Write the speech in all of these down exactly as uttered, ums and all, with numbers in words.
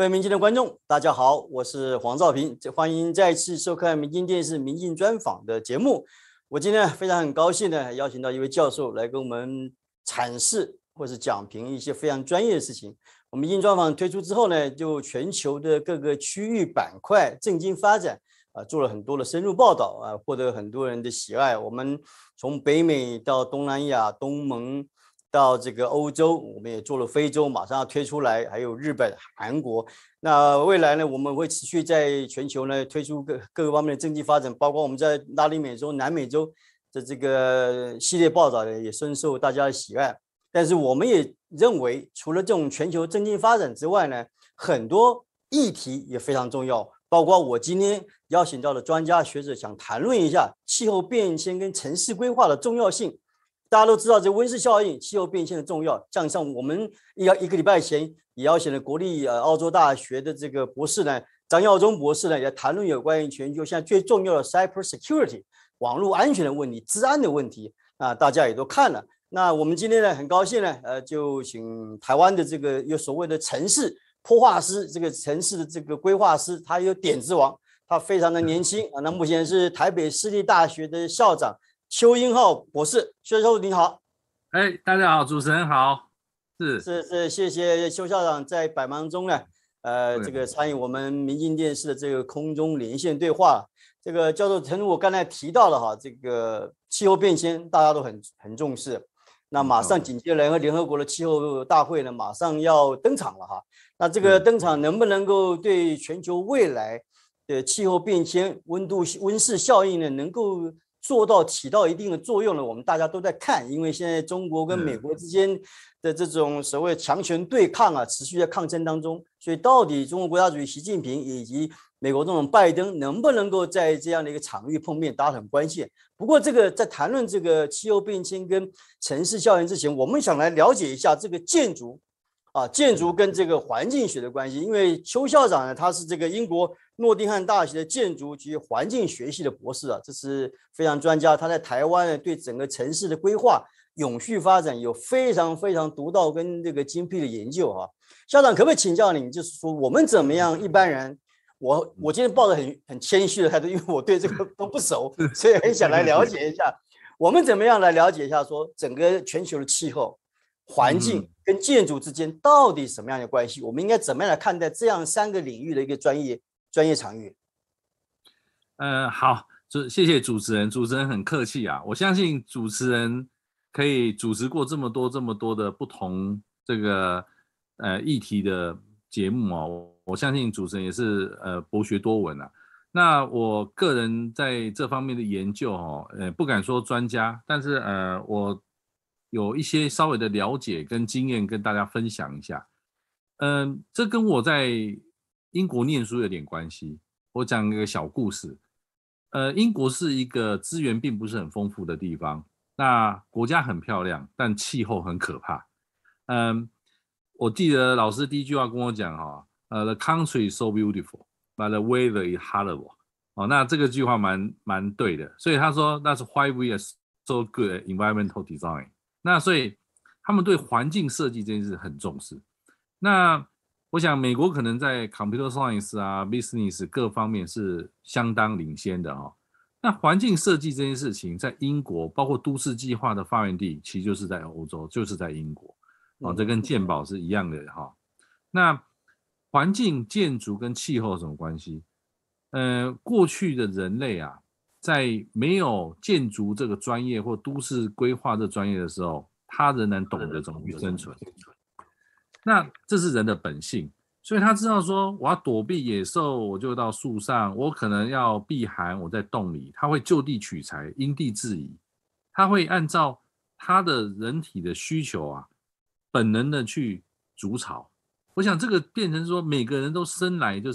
各位民进的观众，大家好，我是黄兆平，欢迎再次收看民进电视民进专访的节目。我今天非常很高兴呢，邀请到一位教授来跟我们阐释或是讲评一些非常专业的事情。我们民进专访推出之后呢，就全球的各个区域板块政经发展啊，做了很多的深入报道啊，获得很多人的喜爱。我们从北美到东南亚、东盟。到这个欧洲，我们也做了非洲，马上要推出来，还有日本、韩国。那未来呢，我们会持续在全球呢推出各各个方面的经济发展，包括我们在拉丁美洲、南美洲的这个系列报道呢，也深受大家的喜爱。但是我们也认为，除了这种全球经济发展之外呢，很多议题也非常重要，包括我今天邀请到的专家学者，想谈论一下气候变迁跟城市规划的重要性。大家都知道这温室效应、气候变迁的重要，像像我们一一个礼拜前也邀请了国立呃澳洲大学的这个博士呢，张耀忠博士呢，也谈论有关于全球现在最重要的 cyber security 网络安全的问题、治安的问题啊，大家也都看了。那我们今天呢，很高兴呢，呃，就请台湾的这个有所谓的城市破化师，这个城市的这个规划师，他有点子王，他非常的年轻啊，那目前是台北市立大学的校长。邱英浩博士，邱教授你好。 哎，大家好，主持人好。是是是，谢谢邱校长在百忙中呢，呃，这个参与我们民进电视的这个空中连线对话。这个教授，诚如我刚才提到了哈，这个气候变迁大家都很很重视。那马上紧接着联合国的气候大会呢，马上要登场了哈。那这个登场能不能够对全球未来的气候变迁、温度温室效应呢，能够做到起到一定的作用呢？我们大家都在看，因为现在中国跟美国之间的这种所谓强权对抗啊，持续在抗争当中。所以，到底中国国家主席习近平以及美国总统拜登能不能够在这样的一个场域碰面，大家很关键。不过，这个在谈论这个气候变迁跟城市效应之前，我们想来了解一下这个建筑啊，建筑跟这个环境学的关系。因为邱校长呢，他是这个英国诺丁汉大学的建筑及环境学系的博士啊，这是非常专家。他在台湾呢，对整个城市的规划、永续发展有非常非常独到跟这个精辟的研究啊。校长，可不可以请教你，就是说我们怎么样一般人？我我今天抱着很很谦虚的态度，因为我对这个都不熟，所以很想来了解一下，我们怎么样来了解一下，说整个全球的气候、环境跟建筑之间到底什么样的关系？我们应该怎么样来看待这样三个领域的一个专业？专业场域。 呃，好，谢谢主持人，主持人很客气啊。我相信主持人可以主持过这么多这么多的不同这个呃议题的节目哦，我相信主持人也是呃博学多闻啊。那我个人在这方面的研究哦，呃不敢说专家，但是呃我有一些稍微的了解跟经验跟大家分享一下。嗯、呃，这跟我在英国念书有点关系。我讲一个小故事。呃，英国是一个资源并不是很丰富的地方，那国家很漂亮，但气候很可怕。嗯，我记得老师第一句话跟我讲哈，呃 ，The country is so beautiful, but the weather is horrible。哦，那这个句话蛮蛮对的，所以他说那是 why we are so good at environmental design。那所以他们对环境设计这件事很重视。那我想美国可能在 computer science 啊 business 各方面是相当领先的哦。那环境设计这件事情在英国，包括都市计划的发源地其实就是在欧洲，就是在英国哦，这跟健保是一样的哈、哦。那环境建筑跟气候有什么关系？呃，过去的人类啊，在没有建筑这个专业或都市规划这专业的时候，他仍然懂得怎么去生存。那这是人的本性，所以他知道说我要躲避野兽，我就到树上；我可能要避寒，我在洞里。他会就地取材，因地制宜。他会按照他的人体的需求啊，本能的去筑巢。我想这个变成说，每个人都生来就是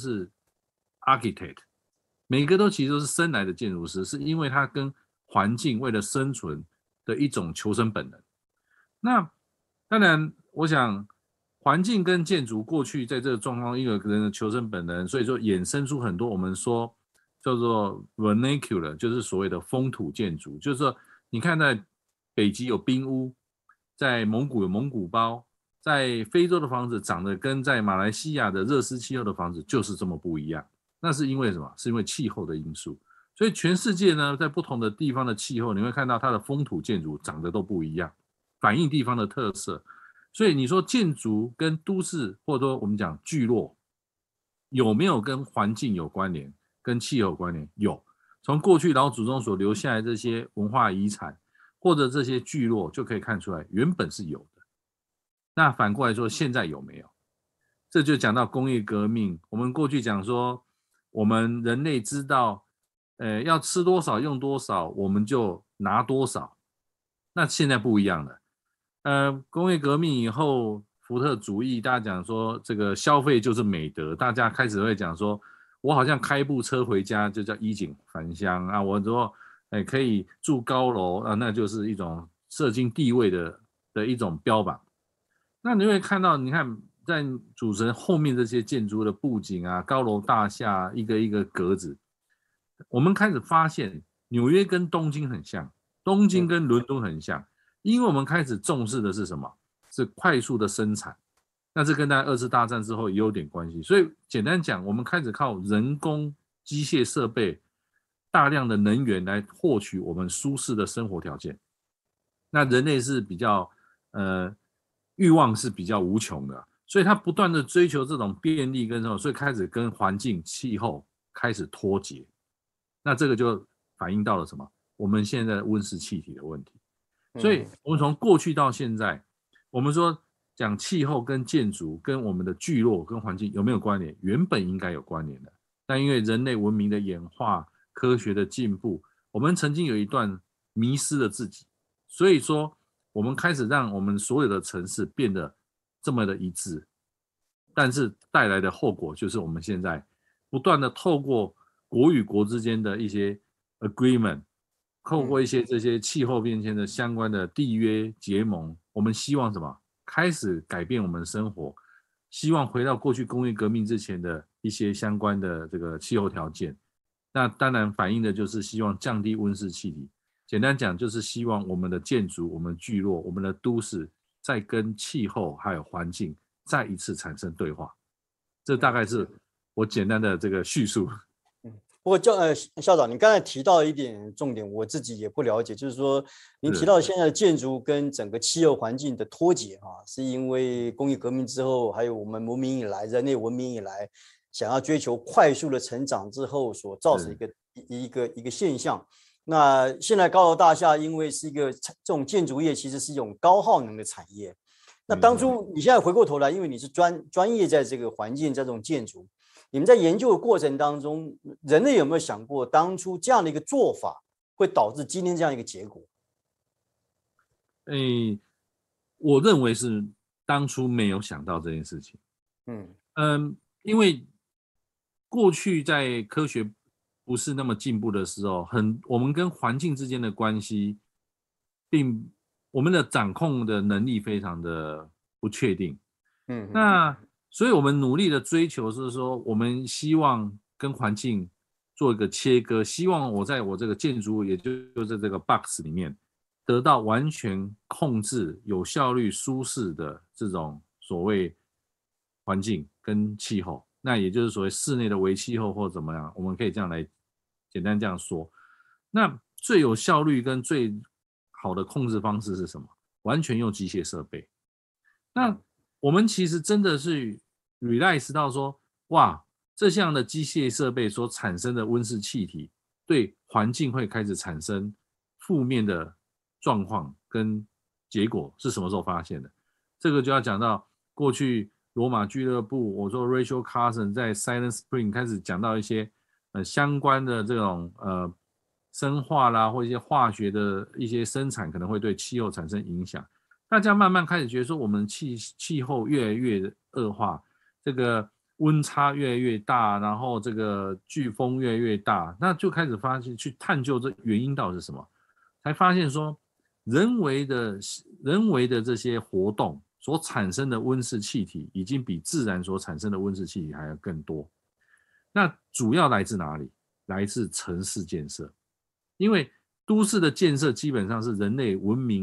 architect， 每个都其实都是生来的建筑师，是因为他跟环境为了生存的一种求生本能。那当然，我想环境跟建筑过去在这个状况，因为人的求生本能，所以说衍生出很多我们说叫做 vernacular， 就是所谓的风土建筑，就是说你看在北极有冰屋，在蒙古有蒙古包， 在非洲的房子长得跟在马来西亚的热湿气候的房子就是这么不一样。那是因为什么？是因为气候的因素。所以全世界呢，在不同的地方的气候，你会看到它的风土建筑长得都不一样，反映地方的特色。所以你说建筑跟都市，或者说我们讲聚落，有没有跟环境有关联，跟气候有关联？有。从过去老祖宗所留下来这些文化遗产，或者这些聚落，就可以看出来，原本是有的。那反过来说，现在有没有？这就讲到工业革命。我们过去讲说，我们人类知道，呃，要吃多少用多少，我们就拿多少。那现在不一样了。呃，工业革命以后，福特主义，大家讲说这个消费就是美德，大家开始会讲说，我好像开部车回家就叫衣锦还乡啊，我说，哎，可以住高楼啊，那就是一种社经地位的的一种标榜。那你会看到，你看在主持人后面这些建筑的布景啊，高楼大厦，一个一个格子，我们开始发现纽约跟东京很像，东京跟伦敦很像，因为我们开始重视的是什么？是快速的生产。那这跟大家二次大战之后也有点关系。所以简单讲，我们开始靠人工机械设备大量的能源来获取我们舒适的生活条件。那人类是比较呃欲望是比较无穷的，所以他不断的追求这种便利跟这种，所以开始跟环境气候开始脱节。那这个就反映到了什么？我们现在温室气体的问题。所以我们从过去到现在，我们说讲气候跟建筑跟我们的聚落跟环境有没有关联？原本应该有关联的，但因为人类文明的演化、科学的进步，我们曾经有一段迷失了自己，所以说我们开始让我们所有的城市变得这么的一致，但是带来的后果就是我们现在不断的透过国与国之间的一些 agreement， 透过一些这些气候变迁的相关的缔约结盟，我们希望什么？开始改变我们的生活，希望回到过去工业革命之前的一些相关的这个气候条件。那当然反映的就是希望降低温室气体。简单讲，就是希望我们的建筑、我们的聚落、我们的都市，再跟气候还有环境再一次产生对话。这大概是我简单的这个叙述。 不过教呃校长，你刚才提到一点重点，我自己也不了解，就是说您提到现在的建筑跟整个气候环境的脱节啊，是因为工业革命之后，还有我们文明以来，人类文明以来，想要追求快速的成长之后所造成一个一个一个现象。那现在高楼大厦，因为是一个这种建筑业，其实是一种高耗能的产业。那当初你现在回过头来，因为你是专专业在这个环境，在这种建筑。你们在研究的过程当中，人类有没有想过，当初这样的一个做法会导致今天这样一个结果？ 诶，我认为是当初没有想到这件事情。嗯嗯，因为过去在科学不是那么进步的时候，很我们跟环境之间的关系，并我们的掌控的能力非常的不确定。嗯，那所以我们努力的追求是说，我们希望跟环境做一个切割，希望我在我这个建筑物，也就是这个 box 里面，得到完全控制、有效率、舒适的这种所谓环境跟气候。那也就是所谓室内的微气候或怎么样，我们可以这样来简单这样说。那最有效率跟最好的控制方式是什么？完全用机械设备。那我们其实真的是 realize 到说，哇，这项的机械设备所产生的温室气体对环境会开始产生负面的状况跟结果是什么时候发现的？这个就要讲到过去罗马俱乐部，我说 Rachel Carson 在 Silent Spring 开始讲到一些呃相关的这种呃生化啦或一些化学的一些生产可能会对气候产生影响。大家慢慢开始觉得说，我们气气候越来越恶化，这个温差越来越大，然后这个飓风越来越大，那就开始发现去探究这原因到底是什么，才发现说，人为的人为的这些活动所产生的温室气体，已经比自然所产生的温室气体还要更多。那主要来自哪里？来自城市建设，因为都市的建设基本上是人类文明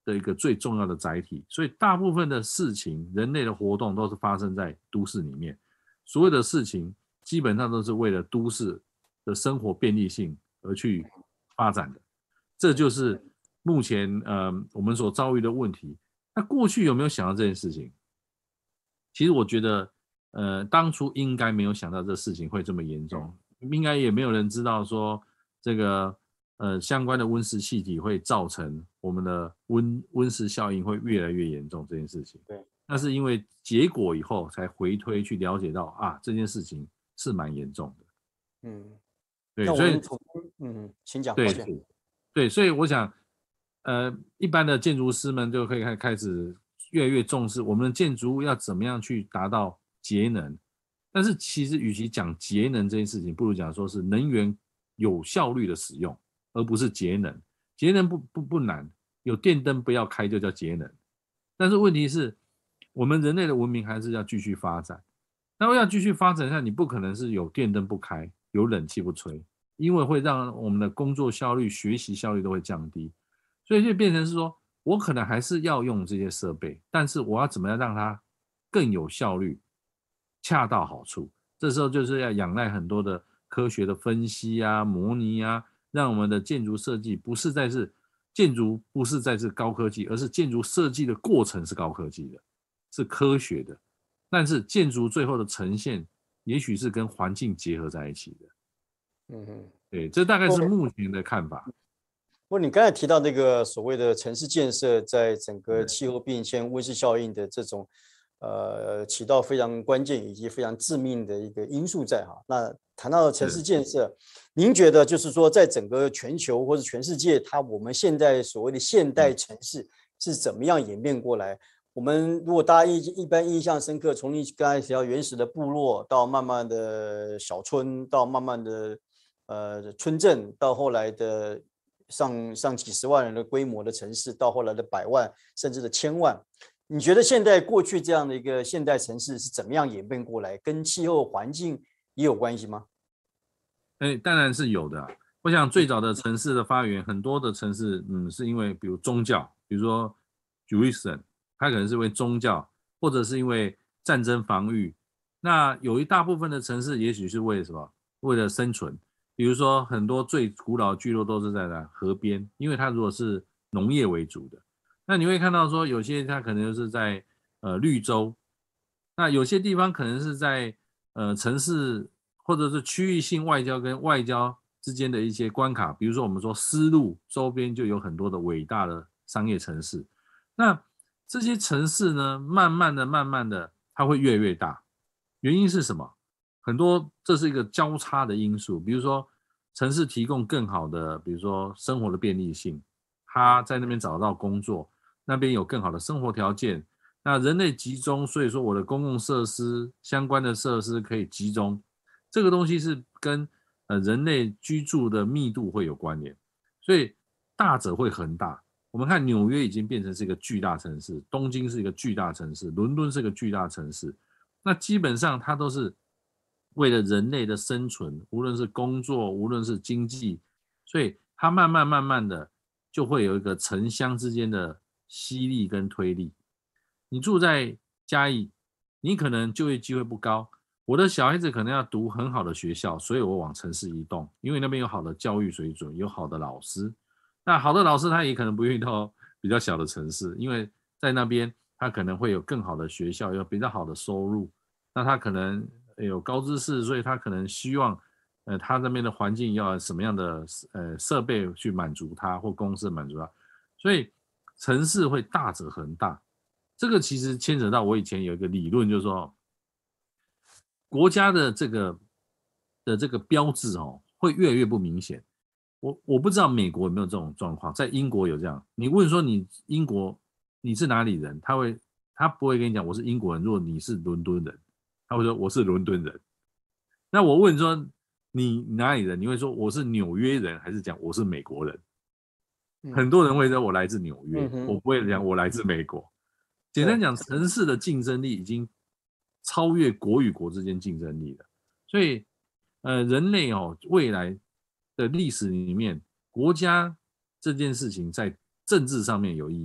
的一个最重要的载体，所以大部分的事情，人类的活动都是发生在都市里面，所有的事情基本上都是为了都市的生活便利性而去发展的，这就是目前呃我们所遭遇的问题。那过去有没有想到这件事情？其实我觉得，呃，当初应该没有想到这事情会这么严重，应该也没有人知道说这个呃相关的温室气体会造成我们的温温室效应会越来越严重这件事情。 对， 那是因为结果以后才回推去了解到啊，这件事情是蛮严重的。 嗯， 对，所以那我们从嗯，请讲，抱对歉。 对，所以我想，呃，一般的建筑师们就可以开开始越来越重视我们的建筑物要怎么样去达到节能。但是其实与其讲节能这件事情，不如讲说是能源有效率的使用，而不是节能。节能不不不难，有电灯不要开就叫节能。但是问题是，我们人类的文明还是要继续发展。那要继续发展下，你不可能是有电灯不开，有冷气不吹，因为会让我们的工作效率、学习效率都会降低。所以就变成是说，我可能还是要用这些设备，但是我要怎么样让它更有效率、恰到好处？这时候就是要仰赖很多的科学的分析啊、模拟啊，让我们的建筑设计不是在是建筑不是在是高科技，而是建筑设计的过程是高科技的，是科学的。但是建筑最后的呈现，也许是跟环境结合在一起的。 嗯哼， 对，这大概是不目前的看法。 不过你刚才提到那个所谓的城市建设，在整个对气候变迁、温室效应的这种呃起到非常关键以及非常致命的一个因素在哈。那谈到城市是建设，您觉得就是说，在整个全球或者全世界，它我们现在所谓的现代嗯城市是怎么样演变过来？我们如果大家一一般印象深刻，从你刚才提到原始的部落，到慢慢的小村，到慢慢的呃村镇，到后来的上上几十万人的规模的城市，到后来的百万甚至的千万，你觉得现在过去这样的一个现代城市是怎么样演变过来？跟气候环境也有关系吗？ 哎，当然是有的啊。我想最早的城市的发源，很多的城市，嗯，是因为比如宗教，比如说 Jerusalem，它可能是因为宗教，或者是因为战争防御。那有一大部分的城市，也许是为了什么？为了生存。比如说很多最古老的聚落都是在哪河边，因为它如果是农业为主的，那你会看到说有些它可能就是在呃绿洲，那有些地方可能是在呃城市或者是区域性外交跟外交之间的一些关卡，比如说我们说丝路周边就有很多的伟大的商业城市，那这些城市呢，慢慢的、慢慢的，它会越来越大。原因是什么？很多这是一个交叉的因素，比如说城市提供更好的，比如说生活的便利性，他在那边找到工作，那边有更好的生活条件，那人类集中，所以说我的公共设施相关的设施可以集中，这个东西是跟呃人类居住的密度会有关联，所以大者会恒大。我们看纽约已经变成是一个巨大城市，东京是一个巨大城市，伦敦是一个巨大城市，那基本上它都是为了人类的生存，无论是工作，无论是经济，所以它慢慢慢慢的就会有一个城乡之间的吸力跟推力。你住在嘉义，你可能就业机会不高，我的小孩子可能要读很好的学校，所以我往城市移动，因为那边有好的教育水准，有好的老师。那好的老师他也可能不愿意到比较小的城市，因为在那边他可能会有更好的学校，有比较好的收入。那他可能有高知识，所以他可能希望，呃，他那边的环境要什么样的呃设备去满足他，或公司满足他，所以城市会大者恒大。这个其实牵扯到我以前有一个理论，就是说，国家的这个的这个标志哦，会越来越不明显。我我不知道美国有没有这种状况，在英国有这样。你问说你英国你是哪里人，他会他不会跟你讲我是英国人。如果你是伦敦人，他会说我是伦敦人。那我问说你哪里人，你会说我是纽约人，还是讲我是美国人？很嗯多人会说我来自纽约， 嗯哼， 我不会讲我来自美国。简单对， 讲，城市的竞争力已经超越国与国之间竞争力了。所以，呃，人类哦，未来的历史里面，国家这件事情在政治上面有意义，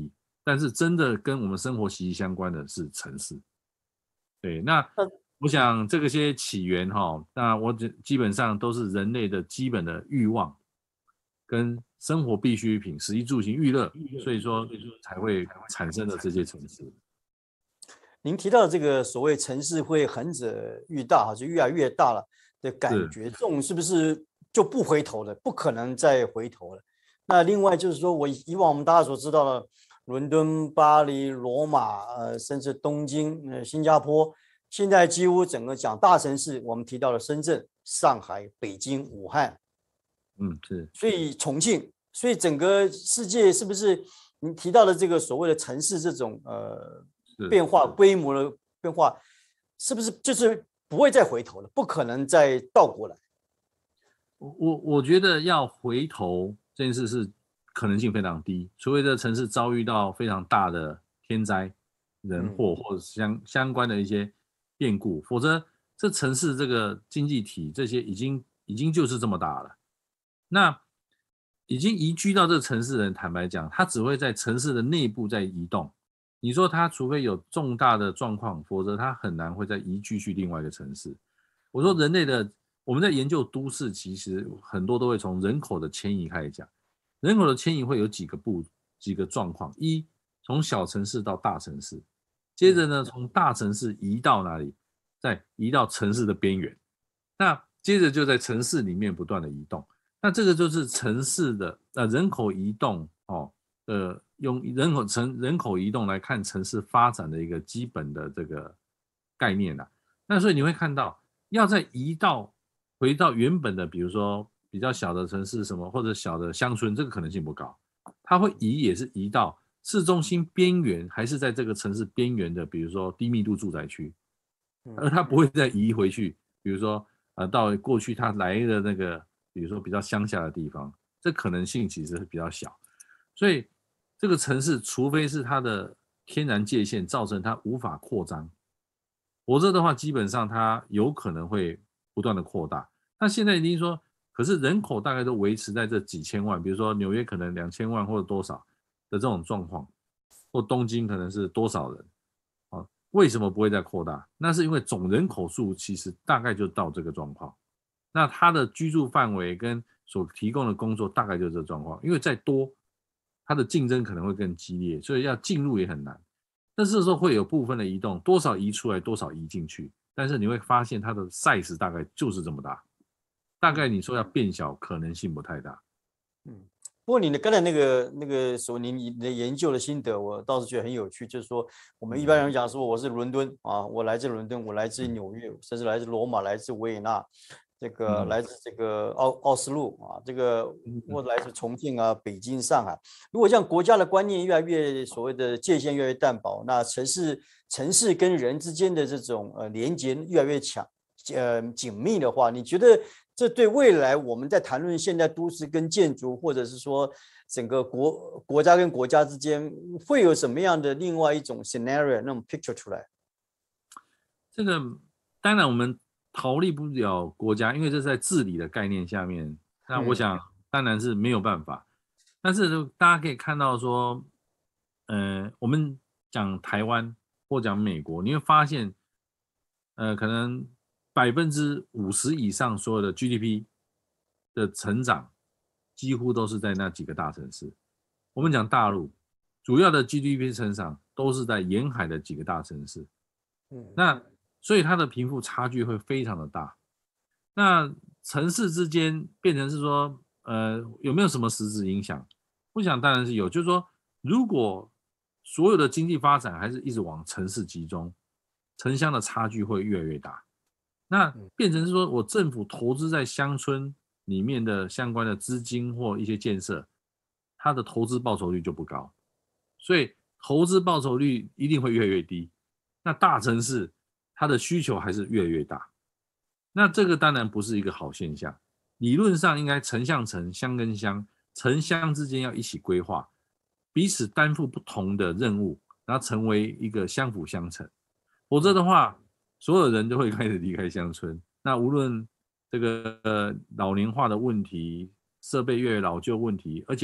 但是真的跟我们生活息息相关的是城市。对，那那我想这个些起源哈，那我基本上都是人类的基本的欲望跟生活必需品，食衣住行娱乐，所以说才会产生的这些城市。 您提到的这个所谓城市会横者愈大，哈，就越来越大了的感觉，这种是不是就不回头了？不可能再回头了。那另外就是说，我以往我们大家所知道的伦敦、巴黎、罗马，呃，甚至东京、呃，新加坡，现在几乎整个讲大城市，我们提到了深圳、上海、北京、武汉， 嗯，是， 所以重庆，所以整个世界是不是您提到的这个所谓的城市这种呃变化规模的变化，是不是就是不会再回头了？不可能再倒过来。 我我觉得要回头这件事是可能性非常低，除非这城市遭遇到非常大的天灾、人祸或者相相关的一些变故，否则这城市这个经济体这些已经已经就是这么大了。那已经移居到这个城市的人，坦白讲，他只会在城市的内部在移动。你说他除非有重大的状况，否则他很难会再移居去另外一个城市。我说人类的。我们在研究都市，其实很多都会从人口的迁移开始讲。人口的迁移会有几个步、几个状况：一，从小城市到大城市；接着呢，从大城市移到哪里？再移到城市的边缘。那接着就在城市里面不断的移动。那这个就是城市的呃人口移动哦，呃，用人口城人口移动来看城市发展的一个基本的这个概念啊。那所以你会看到，要再移到回到原本的，比如说比较小的城市什么，或者小的乡村，这个可能性不高。它会移也是移到市中心边缘，还是在这个城市边缘的，比如说低密度住宅区，而它不会再移回去，比如说呃到过去它来的那个，比如说比较乡下的地方，这可能性其实是比较小。所以这个城市，除非是它的天然界限造成它无法扩张，否则的话，基本上它有可能会不断的扩大。那现在已经说，可是人口大概都维持在这几千万，比如说纽约可能两千万或者多少的这种状况，或东京可能是多少人，啊，为什么不会再扩大？那是因为总人口数其实大概就到这个状况，那它的居住范围跟所提供的工作大概就是这个状况，因为再多，它的竞争可能会更激烈，所以要进入也很难。但是说会有部分的移动，多少移出来，多少移进去，但是你会发现它的 size 大概就是这么大。大概你说要变小可能性不太大。 嗯，不过你的刚才那个那个所你你的研究的心得，我倒是觉得很有趣。就是说，我们一般人讲说我是伦敦啊，我来自伦敦，我来自纽约，甚至来自罗马，来自维也纳，这个来自这个奥奥斯陆啊，这个或来自重庆啊、北京、上海。如果像国家的观念越来越所谓的界限越来越淡薄，那城市城市跟人之间的这种呃连接越来越强呃紧密的话，你觉得？这对未来我们在谈论现代都市跟建筑，或者是说整个国国家跟国家之间，会有什么样的另外一种 scenario 那种 picture 出来？ 这个当然我们逃离不了国家，因为这是在治理的概念下面。那我想当然是没有办法，但是大家可以看到说，呃，我们讲台湾或讲美国，你会发现，呃，可能百分之五十以上所有的 G D P 的成长，几乎都是在那几个大城市。我们讲大陆，主要的 G D P 成长都是在沿海的几个大城市。那所以它的贫富差距会非常的大。那城市之间变成是说，呃，有没有什么实质影响？我想当然是有，就是说，如果所有的经济发展还是一直往城市集中，城乡的差距会越来越大。那变成是说我政府投资在乡村里面的相关的资金或一些建设，它的投资报酬率就不高，所以投资报酬率一定会越来越低。那大城市它的需求还是越来越大，那这个当然不是一个好现象。理论上应该城向城，乡跟乡，城乡之间要一起规划，彼此担负不同的任务，然后成为一个相辅相成。否则的话，所有人都会开始离开乡村。那无论这个、呃、老龄化的问题、设备越来越老旧问题，而且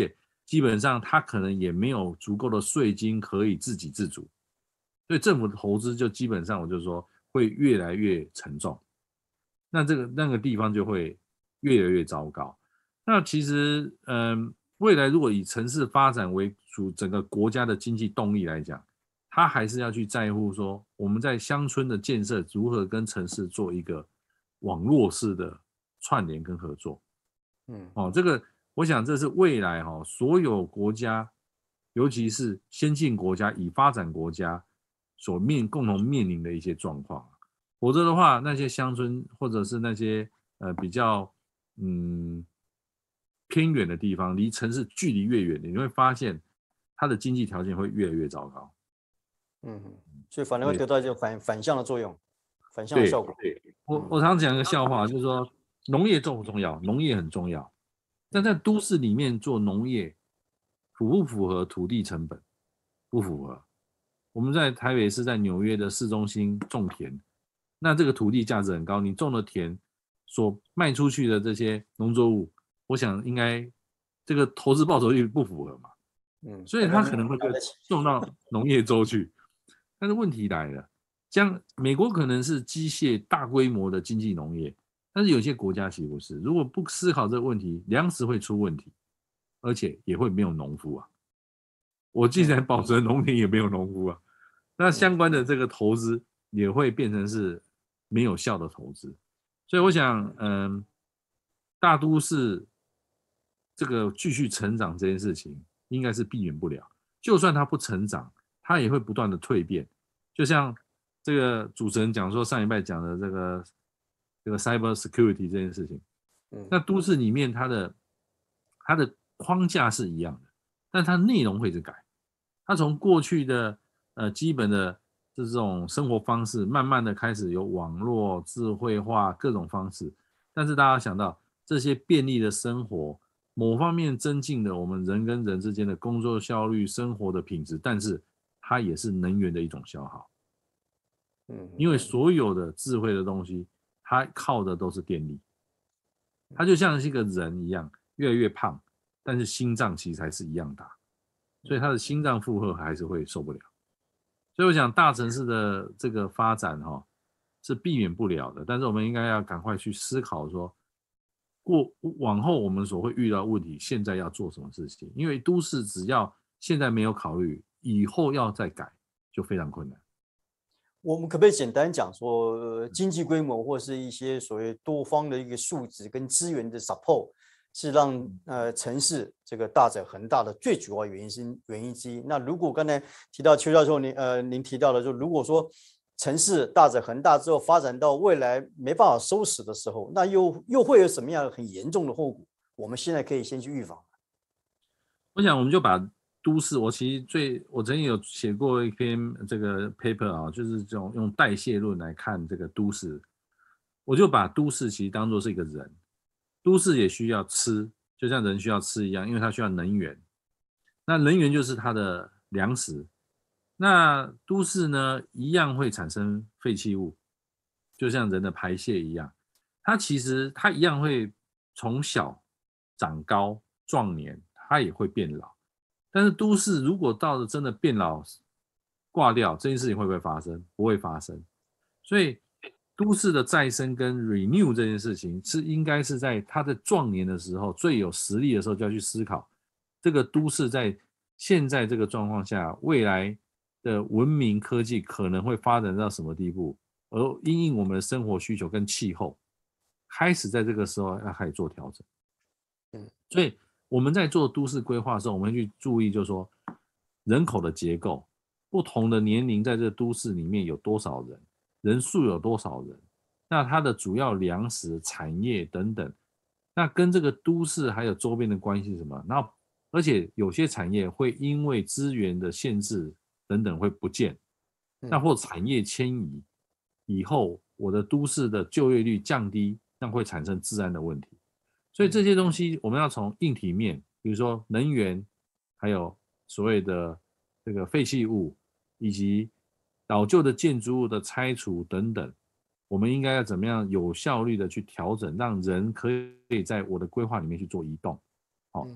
基本上它可能也没有足够的税金可以自给自足，所以政府的投资就基本上我就说会越来越沉重，那这个那个地方就会越来越糟糕。那其实，嗯，未来如果以城市发展为主，整个国家的经济动力来讲，它还是要去在乎说我们在乡村的建设如何跟城市做一个网络式的串联跟合作。 嗯， 哦，这个我想这是未来哈、哦、所有国家，尤其是先进国家、已发展国家所面共同面临的一些状况。否则的话，那些乡村或者是那些呃比较嗯偏远的地方，离城市距离越远，你会发现它的经济条件会越来越糟糕。 嗯，所以反而会得到一个反反向的作用，反向的对效果。 对，我我常讲一个笑话，就是说农业重不重要？农业很重要，但在都市里面做农业符不符合土地成本？不符合。我们在台北市，在纽约的市中心种田，那这个土地价值很高，你种的田所卖出去的这些农作物，我想应该这个投资报酬率不符合嘛， 嗯， 所以它可能会被送到农业州去。但是问题来了，将美国可能是机械大规模的经济农业，但是有些国家其实不是。如果不思考这个问题，粮食会出问题，而且也会没有农夫啊。我既然保存农田，也没有农夫啊，那相关的这个投资也会变成是没有效的投资。所以我想，嗯，大都市这个继续成长这件事情，应该是避免不了。就算它不成长，它也会不断的蜕变。就像这个主持人讲说，上一拜讲的这个这个 cyber security 这件事情，那都市里面它的它的框架是一样的，但它内容会是改。它从过去的呃基本的这种生活方式，慢慢的开始有网络、智慧化各种方式，但是大家想到这些便利的生活，某方面增进了我们人跟人之间的工作效率、生活的品质，但是它也是能源的一种消耗。 嗯， 因为所有的智慧的东西，它靠的都是电力。它就像是一个人一样，越来越胖，但是心脏其实还是一样大，所以他的心脏负荷还是会受不了。所以我想大城市的这个发展哈、哦、是避免不了的，但是我们应该要赶快去思考说，过往后我们所会遇到问题，现在要做什么事情？因为都市只要现在没有考虑，以后要再改就非常困难。 我们可不可以简单讲说，呃经济规模或是一些所谓多方的一个数值跟资源的 support，是让呃城市这个大者恒大的最主要原因是原因之一。那如果刚才提到邱教授您呃您提到的，就如果说城市大者恒大之后发展到未来没办法收拾的时候，那又又会有什么样很严重的后果？我们现在可以先去预防。 我想我们就把都市，我其实最我曾经有写过一篇这个 paper 啊，就是这种用代谢论来看这个都市，我就把都市其实当作是一个人，都市也需要吃，就像人需要吃一样，因为它需要能源，那能源就是它的粮食。那都市呢，一样会产生废弃物，就像人的排泄一样，它其实它一样会从小长高壮年，它也会变老。但是都市如果到了真的变老挂掉，这件事情会不会发生？不会发生。所以都市的再生跟 renew 这件事情，是应该是在它的壮年的时候，最有实力的时候就要去思考，这个都市在现在这个状况下，未来的文明科技可能会发展到什么地步，而因应我们的生活需求跟气候，开始在这个时候要开始做调整。 嗯， 所以我们在做都市规划的时候，我们会去注意，就是说人口的结构，不同的年龄在这都市里面有多少人，人数有多少人，那它的主要粮食产业等等，那跟这个都市还有周边的关系是什么？那而且有些产业会因为资源的限制等等会不见，那或产业迁移以后，我的都市的就业率降低，那会产生治安的问题。所以这些东西我们要从硬体面，比如说能源，还有所谓的这个废弃物，以及老旧的建筑物的拆除等等，我们应该要怎么样有效率的去调整，让人可以在我的规划里面去做移动。好，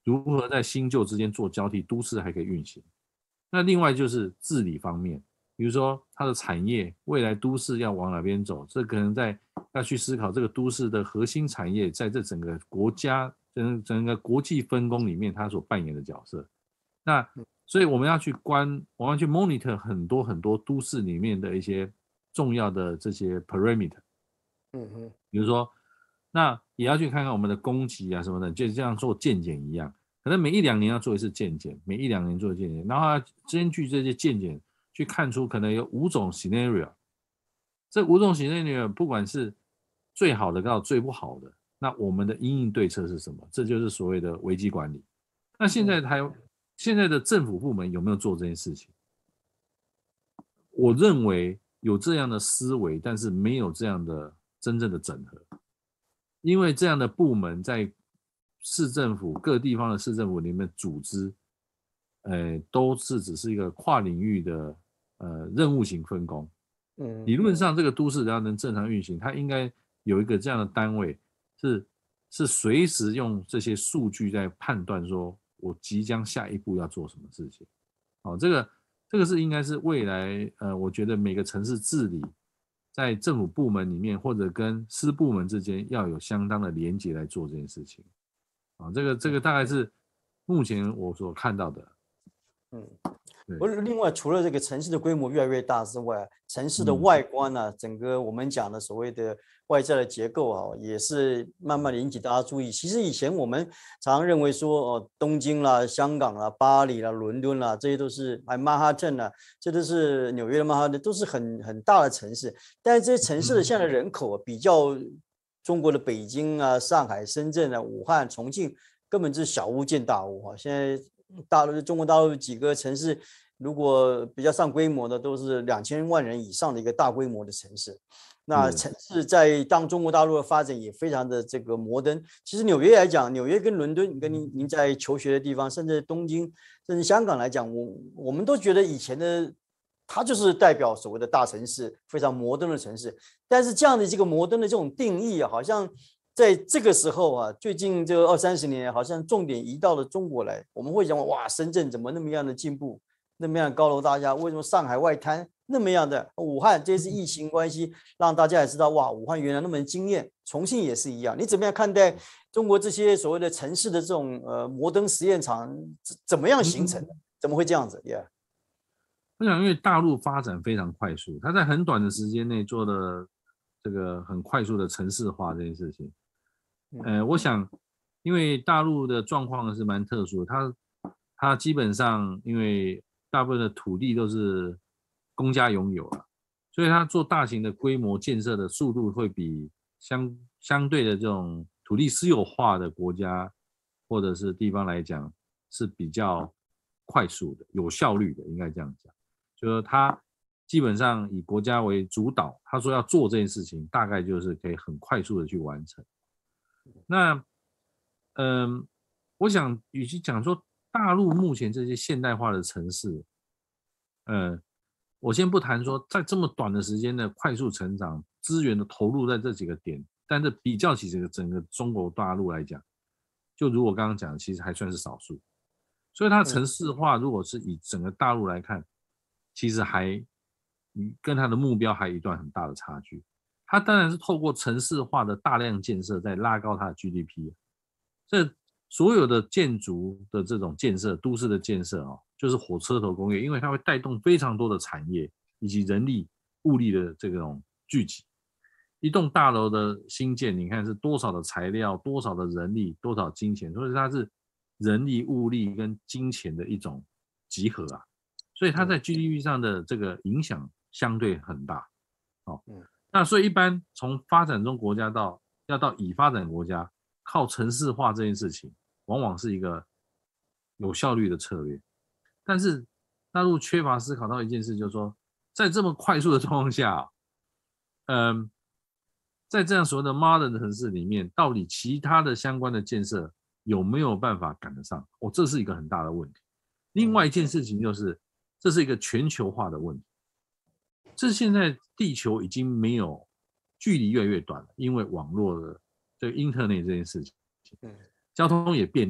如何在新旧之间做交替，都市还可以运行。那另外就是治理方面，比如说它的产业，未来都市要往哪边走，这可能在要去思考这个都市的核心产业在这整个国家整整个国际分工里面它所扮演的角色。那所以我们要去关，我们要去 monitor 很多很多都市里面的一些重要的这些 parameter。 嗯哼， 比如说，那也要去看看我们的供给啊什么的，就像做健检一样，可能每一两年要做一次健检，每一两年做健检，然后要根据这些健检去看出可能有五种 scenario， 这五种 scenario 不管是最好的到最不好的，那我们的因应对策是什么？这就是所谓的危机管理。那现在台现在的政府部门有没有做这件事情？我认为有这样的思维，但是没有这样的真正的整合。因为这样的部门在市政府各地方的市政府里面组织，呃，都是只是一个跨领域的呃任务型分工。 嗯， 理论上这个都市要能正常运行，它应该有一个这样的单位，是是随时用这些数据在判断说，我即将下一步要做什么事情。哦，这个这个是应该是未来呃，我觉得每个城市治理在政府部门里面或者跟私部门之间要有相当的连结来做这件事情。啊，这个这个大概是目前我所看到的。 嗯， 对， 而另外除了这个城市的规模越来越大之外，城市的嗯外观呢、整个我们讲的所谓的外在的结构啊，也是慢慢的引起大家注意。其实以前我们常常认为说，哦，东京啦、香港啦、巴黎啦、伦敦啦，这些都是还曼哈顿啦，这都是纽约的曼哈顿，都是很很大的城市。但是这些城市的现在的人口啊比较中国的北京啊、上海、深圳啊、武汉、重庆，根本就是小巫见大巫啊。现在大陆中国大陆几个城市，如果比较上规模的，都是两千万人以上的一个大规模的城市。那城市在当中国大陆的发展也非常的这个摩登。其实纽约来讲，纽约跟伦敦，跟您您在求学的地方，甚至东京，甚至香港来讲，我我们都觉得以前的它就是代表所谓的大城市，非常摩登的城市。但是这样的这个摩登的这种定义啊，好像在这个时候啊，最近这二三十年，好像重点移到了中国来。我们会讲哇，深圳怎么那么样的进步，那么样的高楼大厦？为什么上海外滩那么样的？武汉这是疫情关系，让大家也知道哇，武汉原来那么惊艳。重庆也是一样。你怎么样看待中国这些所谓的城市的这种呃摩登实验场怎么样形成的？怎么会这样子 ？Yeah。 我想，因为大陆发展非常快速，它在很短的时间内做了这个很快速的城市化这件事情。呃，我想，因为大陆的状况是蛮特殊的，它它基本上因为大部分的土地都是公家拥有了，所以它做大型的规模建设的速度会比相相对的这种土地私有化的国家或者是地方来讲是比较快速的、有效率的，应该这样讲。就是他基本上以国家为主导，他说要做这件事情，大概就是可以很快速的去完成。那，嗯，我想与其讲说大陆目前这些现代化的城市，呃，我先不谈说在这么短的时间的快速成长，资源的投入在这几个点，但是比较起这个整个中国大陆来讲，就如我刚刚讲的，其实还算是少数。所以它城市化如果是以整个大陆来看，其实还跟它的目标还有一段很大的差距。它当然是透过城市化的大量建设在拉高它的 G D P。这所有的建筑的这种建设，都市的建设哦，就是火车头工业，因为它会带动非常多的产业以及人力物力的这种聚集。一栋大楼的兴建，你看是多少的材料，多少的人力，多少金钱，所以它是人力、物力跟金钱的一种集合啊。所以它在 G D P 上的这个影响相对很大。哦，那所以一般从发展中国家到要到已发展国家，靠城市化这件事情，往往是一个有效率的策略。但是大陆缺乏思考到一件事，就是说，在这么快速的状况下，嗯，在这样所谓的 modern 的城市里面，到底其他的相关的建设有没有办法赶得上？哦，这是一个很大的问题。另外一件事情就是，这是一个全球化的问题。这现在地球已经没有距离越来越短了，因为网络的这个 internet 这件事情，交通也便利了，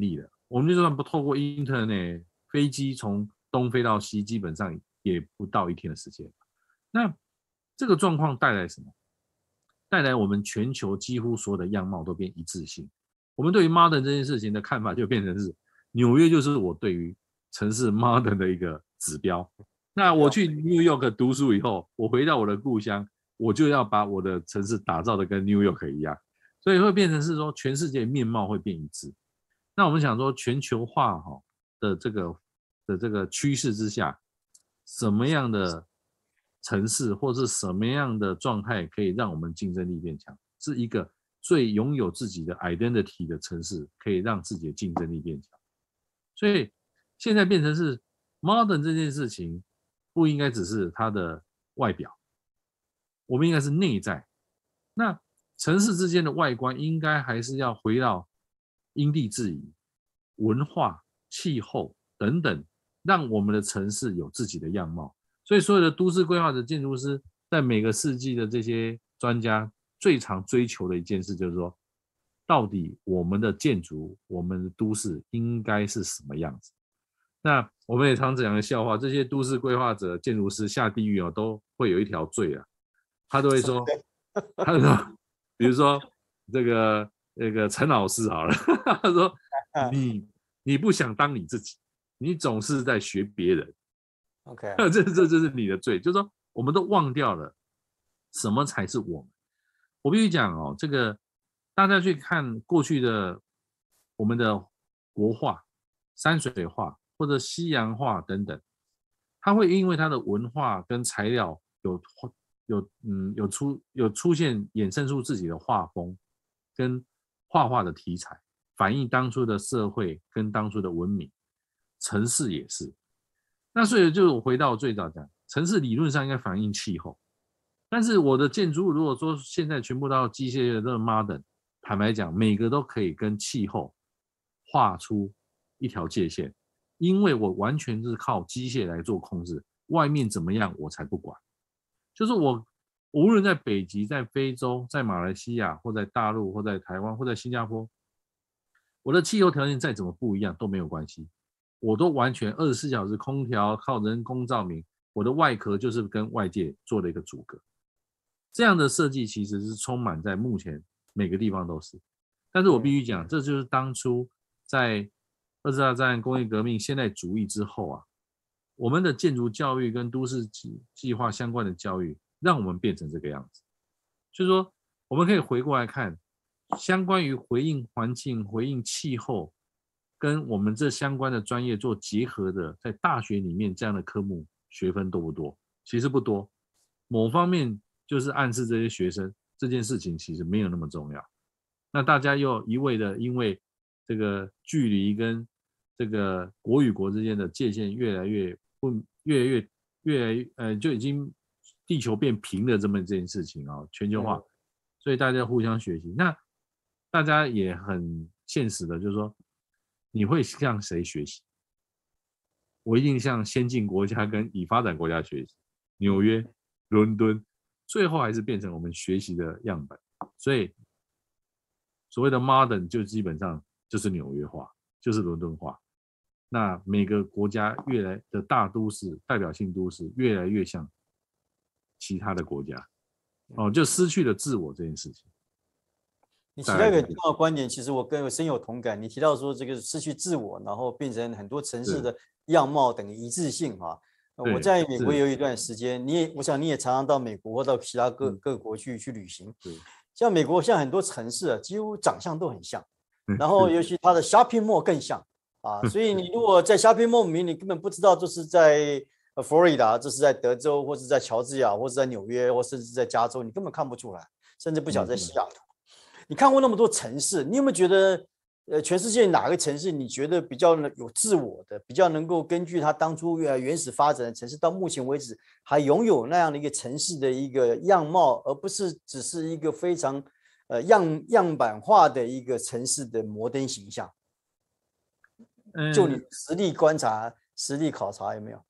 我们就算不透过 Internet， 飞机从东飞到西，基本上也不到一天的时间。那这个状况带来什么？带来我们全球几乎所有的样貌都变一致性。我们对于 modern 这件事情的看法就变成是，纽约就是我对于城市 modern 的一个指标。那我去 New York 读书以后，我回到我的故乡，我就要把我的城市打造的跟 New York 一样，所以会变成是说全世界面貌会变一致。那我们想说全球化的这个的这个趋势之下，什么样的城市或是什么样的状态可以让我们竞争力变强？是一个最拥有自己的 identity 的城市，可以让自己的竞争力变强。所以现在变成是 modern 这件事情，不应该只是它的外表，我们应该是内在。那城市之间的外观应该还是要回到因地制宜、文化、气候等等，让我们的城市有自己的样貌。所以所有的都市规划的建筑师，在每个世纪的这些专家最常追求的一件事就是说，到底我们的建筑、我们的都市应该是什么样子？那我们也常讲个笑话，这些都市规划者、建筑师下地狱哦，都会有一条罪啊，他都会说，他说，比如说这个那个陈老师好了，他说你你不想当你自己，你总是在学别人。 OK， 这这就是你的罪，就是说我们都忘掉了什么才是我们。我必须讲哦，这个大家去看过去的我们的国画、山水画或者西洋画等等，它会因为它的文化跟材料有有嗯有出有出现衍生出自己的画风跟画画的题材，反映当初的社会跟当初的文明。城市也是。那所以就回到最早讲，城市理论上应该反映气候，但是我的建筑物如果说现在全部到机械的这个 modern， 坦白讲，每个都可以跟气候画出一条界限，因为我完全是靠机械来做控制，外面怎么样我才不管。就是我无论在北极、在非洲、在马来西亚或在大陆或在台湾或在新加坡，我的气候条件再怎么不一样都没有关系，我都完全二十四小时空调，靠人工照明，我的外壳就是跟外界做了一个阻隔。这样的设计其实是充满在目前每个地方都是，但是我必须讲，这就是当初在二次大战、工业革命、现代主义之后啊，我们的建筑教育跟都市计划相关的教育，让我们变成这个样子。就是说，我们可以回过来看，相关于回应环境、回应气候，跟我们这相关的专业做结合的，在大学里面这样的科目学分多不多？其实不多。某方面就是暗示这些学生这件事情其实没有那么重要。那大家又一味的因为这个距离跟这个国与国之间的界限越来越不越来越越来越呃就已经地球变平的这么这件事情啊、哦，全球化，所以大家互相学习。那大家也很现实的，就是说你会向谁学习？我一定向先进国家跟已发展国家学习，纽约、伦敦，最后还是变成我们学习的样本。所以所谓的 modern 就基本上就是纽约化，就是伦敦化。那每个国家越来的大都市、代表性都市越来越像其他的国家，哦，就失去了自我这件事情。 你提到一个很重要的观点，其实我跟我深有同感。你提到说这个失去自我，然后变成很多城市的样貌等于一致性哈。我在美国有一段时间，你也我想你也常常到美国或到其他各各国去去旅行。像美国像很多城市啊，几乎长相都很像，然后尤其它的 shopping mall 更像啊。所以你如果在 shopping mall 里面，你根本不知道这是在佛罗里达，这是在德州，或是在乔治亚，或是在纽约，或甚至在加州，你根本看不出来，甚至不晓得在西雅图。你看过那么多城市，你有没有觉得，呃，全世界哪个城市你觉得比较有自我的，比较能够根据它当初原始发展的城市，到目前为止还拥有那样的一个城市的一个样貌，而不是只是一个非常呃样样板化的一个城市的摩登形象？就你实地观察、实地考察有没有？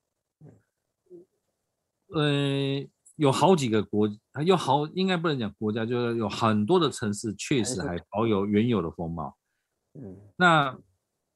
呃。有好几个国，有好应该不能讲国家，就是有很多的城市确实还保有原有的风貌。嗯，那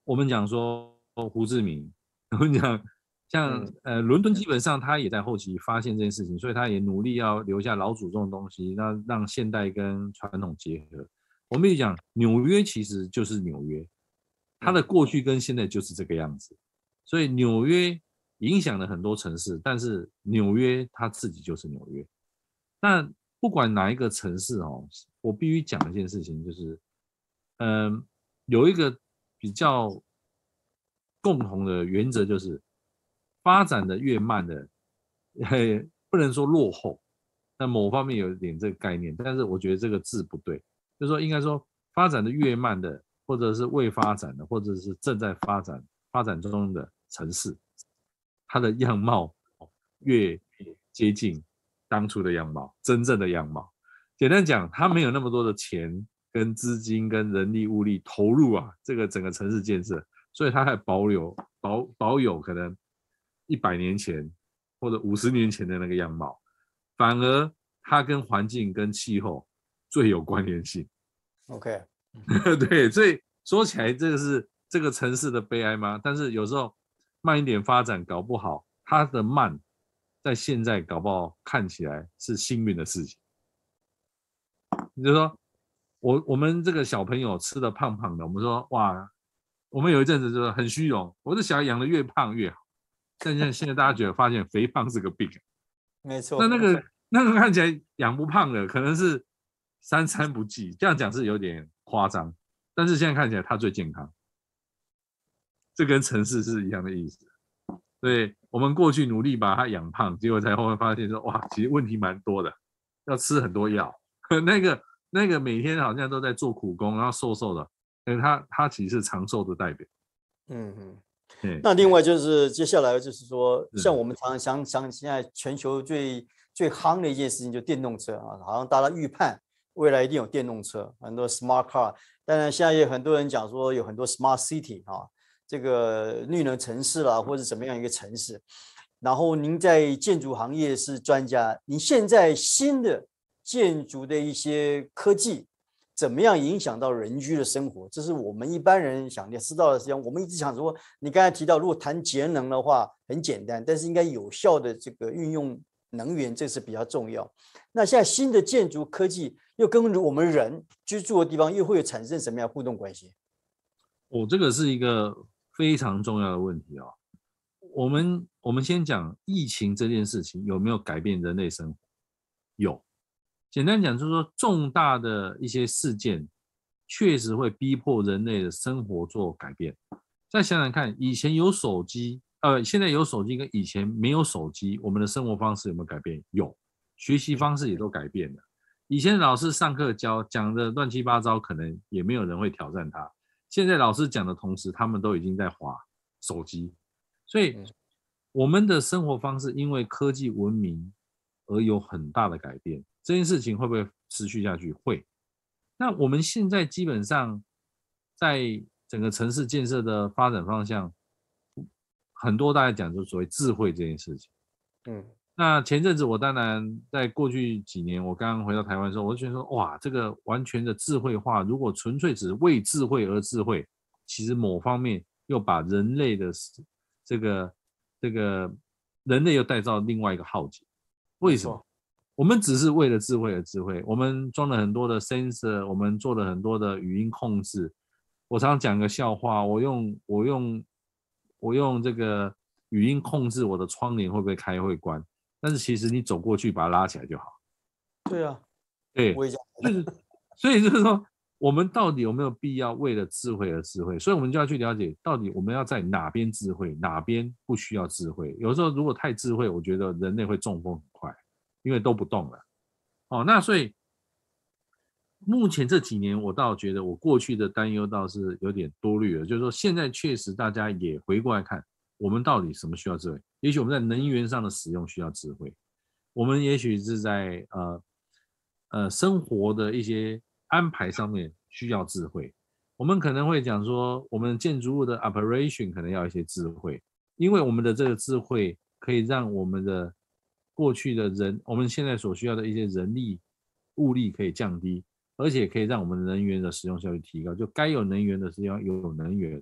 我们讲说胡志明，我们讲像、嗯、呃伦敦基本上他也在后期发现这件事情，所以他也努力要留下老祖宗的东西，那让现代跟传统结合。我们也讲纽约其实就是纽约，它的过去跟现在就是这个样子，所以纽约影响了很多城市，但是纽约它自己就是纽约。那不管哪一个城市哦，我必须讲一件事情，就是嗯，有一个比较共同的原则，就是发展的越慢的，嘿，不能说落后，但某方面有一点这个概念，但是我觉得这个字不对，就是说应该说发展的越慢的，或者是未发展的，或者是正在发展发展中的城市，它的样貌越接近当初的样貌，真正的样貌。简单讲，它没有那么多的钱跟资金跟人力物力投入啊，这个整个城市建设，所以它还保留保保有可能一百年前或者五十年前的那个样貌，反而它跟环境跟气候最有关联性。 OK， 对，所以说起来这个是这个城市的悲哀吗？但是有时候慢一点发展，搞不好它的慢在现在搞不好看起来是幸运的事情。你就说我我们这个小朋友吃的胖胖的，我们说哇，我们有一阵子就是很虚荣，我的小孩养的越胖越好。但现在现在大家觉得发现肥胖是个病， 没错。 那那个那个看起来养不胖的，可能是三餐不继，这样讲是有点夸张，但是现在看起来他最健康，这跟城市是一样的意思。对，我们过去努力把他养胖，结果才后面发现说哇，其实问题蛮多的，要吃很多药。那个那个每天好像都在做苦工，然后瘦瘦的，但他他其实是长寿的代表。 嗯嗯。那另外就是接下来就是说， 是像我们常常想想现在全球最最夯的一件事情，就电动车啊，好像大家预判未来一定有电动车，很多 smart car。当然现在也很多人讲说有很多 smart city 啊，这个绿能城市啦，或者怎么样一个城市。然后您在建筑行业是专家，您现在新的建筑的一些科技怎么样影响到人居的生活？这是我们一般人想要知道的事情。我们一直想说，你刚才提到，如果谈节能的话很简单，但是应该有效的这个运用能源，这是比较重要。那现在新的建筑科技又跟我们人居住的地方又会有产生什么样的互动关系？ 哦，这个是一个非常重要的问题哦。我们我们先讲疫情这件事情有没有改变人类生活？有。简单讲就是说，重大的一些事件确实会逼迫人类的生活做改变。再想想看，以前有手机，呃，现在有手机跟以前没有手机，我们的生活方式有没有改变？有，学习方式也都改变了。以前老师上课教讲的乱七八糟，可能也没有人会挑战他。现在老师讲的同时，他们都已经在滑手机。所以我们的生活方式因为科技文明而有很大的改变，这件事情会不会持续下去？会。那我们现在基本上在整个城市建设的发展方向，很多大家讲就是所谓智慧这件事情。 嗯， 那前阵子我当然在过去几年，我刚刚回到台湾的时候，我就觉得说，哇，这个完全的智慧化，如果纯粹只是为智慧而智慧，其实某方面又把人类的这个这个人类又带到另外一个浩劫。为什么？我们只是为了智慧而智慧，我们装了很多的 sensor， 我们做了很多的语音控制。我常常讲个笑话，我用我用我用这个语音控制我的窗帘会不会开会关，但是其实你走过去把它拉起来就好。 对啊， 对， 我也就是所以就是说，我们到底有没有必要为了智慧而智慧？所以我们就要去了解，到底我们要在哪边智慧，哪边不需要智慧。有时候如果太智慧，我觉得人类会中风很快，因为都不动了。哦，那所以目前这几年，我倒觉得我过去的担忧倒是有点多虑了，就是说现在确实大家也回过来看，我们到底什么需要智慧？也许我们在能源上的使用需要智慧，我们也许是在呃呃生活的一些安排上面需要智慧。我们可能会讲说，我们建筑物的 operation 可能要一些智慧，因为我们的这个智慧可以让我们的过去的人，我们现在所需要的一些人力物力可以降低，而且可以让我们能源的使用效率提高，就该有能源的时候有能源，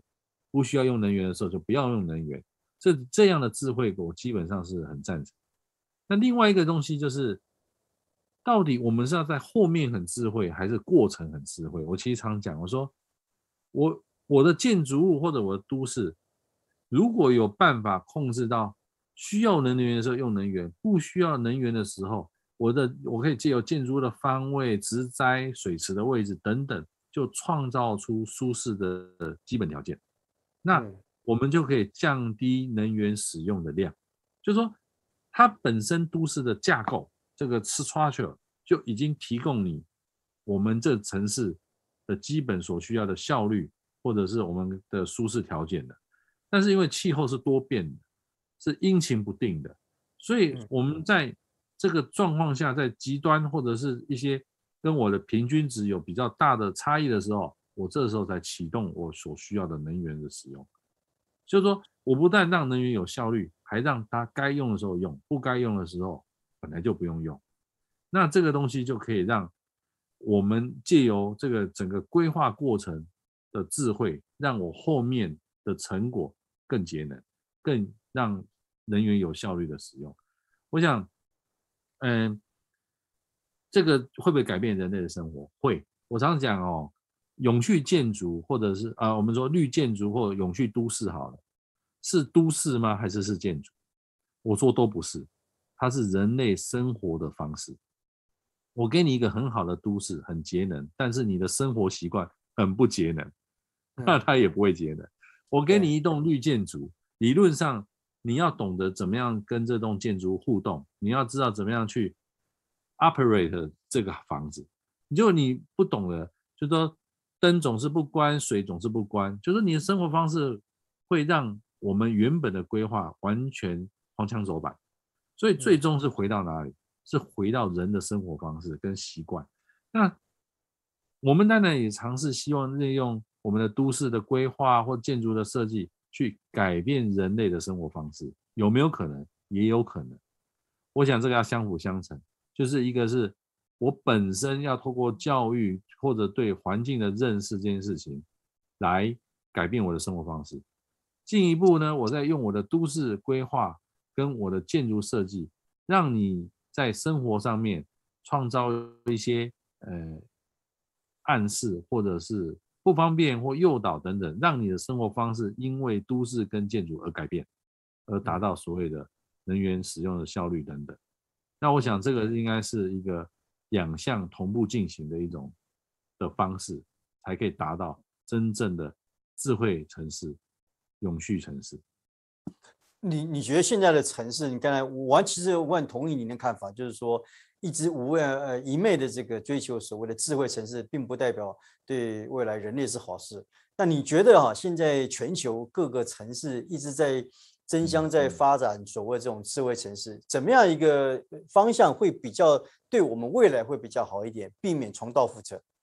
不需要用能源的时候就不要用能源。这这样的智慧我基本上是很赞成。那另外一个东西就是，到底我们是要在后面很智慧，还是过程很智慧？我其实常讲，我说我我的建筑物或者我的都市，如果有办法控制到需要能源的时候用能源，不需要能源的时候，我的我可以借由建筑物的方位、植栽、水池的位置等等，就创造出舒适的基本条件。那嗯我们就可以降低能源使用的量，就是说它本身都市的架构，这个 structure 就已经提供你我们这城市的基本所需要的效率，或者是我们的舒适条件的。但是因为气候是多变的，是阴晴不定的，所以嗯我们在这个状况下，在极端或者是一些跟我的平均值有比较大的差异的时候，我这时候才启动我所需要的能源的使用。就是说我不但让能源有效率，还让它该用的时候用，不该用的时候本来就不用用。那这个东西就可以让我们借由这个整个规划过程的智慧，让我后面的成果更节能，更让能源有效率的使用。我想，嗯，这个会不会改变人类的生活？会。我常讲哦，永续建筑或者是啊、呃，我们说绿建筑或者永续都市好了，是都市吗？还是是建筑？我说都不是，它是人类生活的方式。我给你一个很好的都市，很节能，但是你的生活习惯很不节能，那嗯， 它也不会节能。我给对， 你一栋绿建筑，理论上你要懂得怎么样跟这栋建筑互动，你要知道怎么样去 operate 这个房子。如果你不懂的，就说灯总是不关，水总是不关，就是你的生活方式会让我们原本的规划完全荒腔走板。所以最嗯终是回到哪里？是回到人的生活方式跟习惯。那我们当然也尝试希望利用我们的都市的规划或建筑的设计，去改变人类的生活方式，有没有可能？也有可能。我想这个要相辅相成，就是一个是我本身要透过教育或者对环境的认识这件事情，来改变我的生活方式。进一步呢，我再用我的都市规划跟我的建筑设计，让你在生活上面创造一些呃暗示或者是不方便或诱导等等，让你的生活方式因为都市跟建筑而改变，而达嗯到所谓的能源使用的效率等等。那我想嗯。 这个应该是一个两项同步进行的一种的方式，才可以达到真正的智慧城市、永续城市。 你你觉得现在的城市，你刚才我完其实我很同意您的看法，就是说一直无谓呃一昧的这个追求所谓的智慧城市，并不代表对未来人类是好事。那你觉得哈、现在全球各个城市一直在争相在发展所谓这种智慧城市，怎么样一个方向会比较对我们未来会比较好一点，避免重蹈覆辙？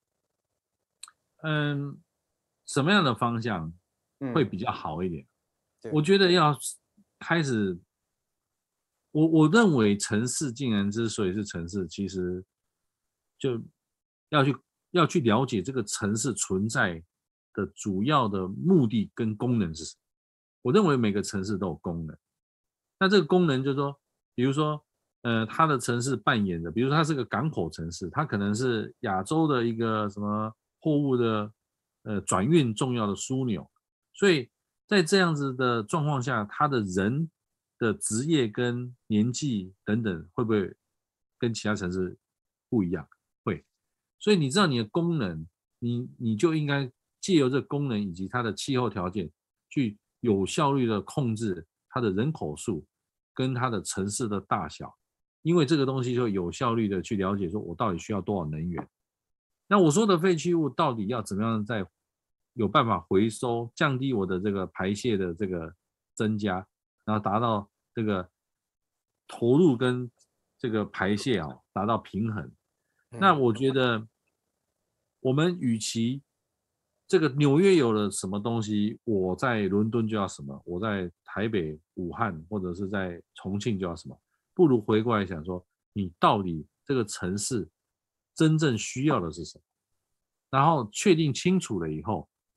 嗯，什么样的方向会嗯， 比较好一点？我对， 觉得要开始，我我认为城市竟然之所以是城市，其实就要去要去了解这个城市存在的主要的目的跟功能是什么。我认为每个城市都有功能，那这个功能就是说，比如说，呃，它的城市扮演的，比如说它是个港口城市，它可能是亚洲的一个什么货物的呃转运重要的枢纽，所以在这样子的状况下，它的人的职业跟年纪等等，会不会跟其他城市不一样？会，所以你知道你的功能，你你就应该借由这个功能以及它的气候条件，去有效率的控制它的人口数跟它的城市的大小，因为这个东西就有效率的去了解说我到底需要多少能源。那我说的废弃物到底要怎么样再有办法回收，降低我的这个排泄的这个增加，然后达到这个投入跟这个排泄啊达到平衡。那嗯我觉得我们与其这个纽约有了什么东西，我在伦敦就要什么，我在台北、武汉或者是在重庆就要什么，不如回过来想说，你到底这个城市真正需要的是什么？然后确定清楚了以后，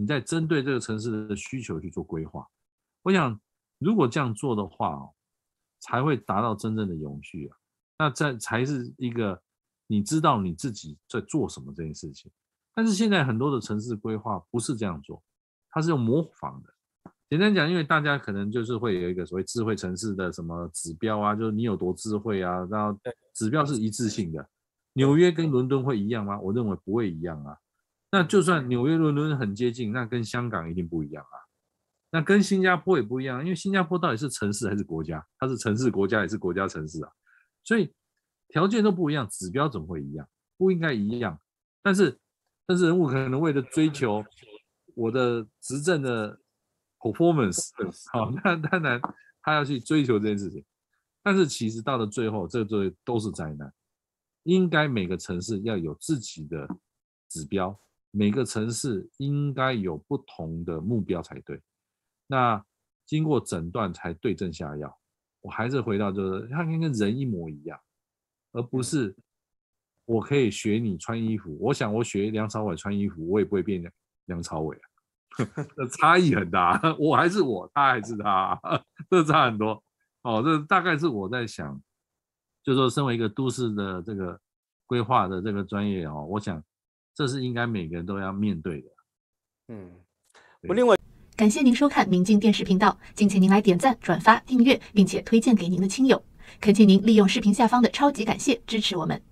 你在针对这个城市的需求去做规划。我想，如果这样做的话哦，才会达到真正的永续啊。那这才是一个你知道你自己在做什么这件事情。但是现在很多的城市规划不是这样做，它是用模仿的。简单讲，因为大家可能就是会有一个所谓智慧城市的什么指标啊，就是你有多智慧啊，然后指标是一致性的。纽约跟伦敦会一样吗？我认为不会一样啊。那就算纽约、伦敦很接近，那跟香港一定不一样啊。那跟新加坡也不一样，因为新加坡到底是城市还是国家？它是城市国家也是国家城市啊，所以条件都不一样，指标怎么会一样？不应该一样。但是，但是人物可能为了追求我的执政的 performance， 好，那当然他要去追求这件事情。但是其实到了最后，这这都是灾难。应该每个城市要有自己的指标，每个城市应该有不同的目标才对。那经过诊断才对症下药。我还是回到就是它应该跟人一模一样，而不是我可以学你穿衣服。我想我学梁朝伟穿衣服，我也不会变梁朝伟啊，这差异很大。我还是我，他还是他，这差很多。哦，这大概是我在想。就是说，身为一个都市的这个规划的这个专业哦，我想这是应该每个人都要面对的。 嗯，我另外感谢您收看明镜电视频道，敬请您来点赞、转发、订阅，并且推荐给您的亲友。恳请您利用视频下方的超级感谢支持我们。